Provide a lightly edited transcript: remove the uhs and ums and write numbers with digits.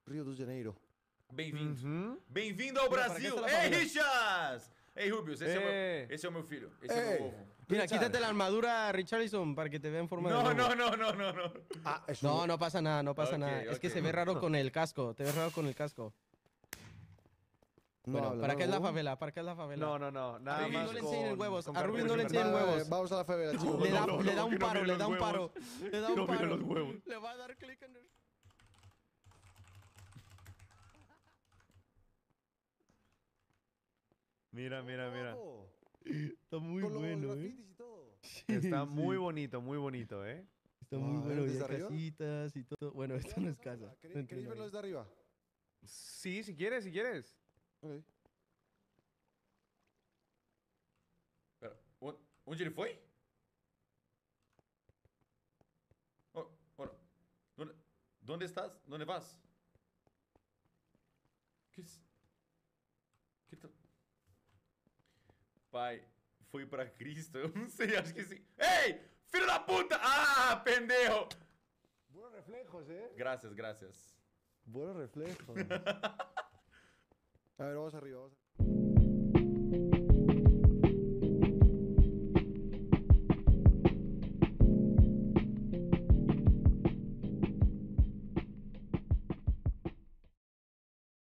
Rio de Janeiro. Bem-vindo. Bem-vindo ao Mira, para Brasil. que esta Ei, la Richas! Ei, Rubius, esse é o meu filho. Esse é o meu ovo. Mira, Richard. quítate la armadura, Richarlison, para que te vea en forma de No, lobo. no, no, no, no, no. Ah, es No, no pasa nada, no pasa Ok, nada. Es que ok. se ve raro con el casco. Te ves raro con el casco. No Bueno, habla, ¿para no, qué es la huevón. favela? ¿Para qué es la favela? No, no, no. Nada Rubio más no le enseñen con- huevos, con a Rubio cartón no le de enseñen verdad. huevos. Vamos a la favela, chicos. Le da, no, le da un que no paro, mire le da los un paro. huevos. Le da un No mire paro. los huevos. Le va a dar clic en el... Mira, mira, mira. Guapo. Está muy Con los bueno, grafitis y todo. Está Sí. muy bonito, ¿eh? Está Wow, muy a ver, bueno. Y ¿desde hay arriba? casitas y todo. Bueno, esto no es casa. No ¿Queréis entiendo verlo bien. desde arriba? Sí, si quieres, si quieres. Ok. Pera, onde ele foi? Oh, ora. ¿Dónde estás? ¿Dónde vas? Que tá... Pai, foi pra Cristo? Eu não sei, acho que sim. Ei! Filho da puta! Ah, pendejo! Buenos reflejos, Gracias, gracias. Buenos reflejos. A ver, vamos arriba, vamos arriba.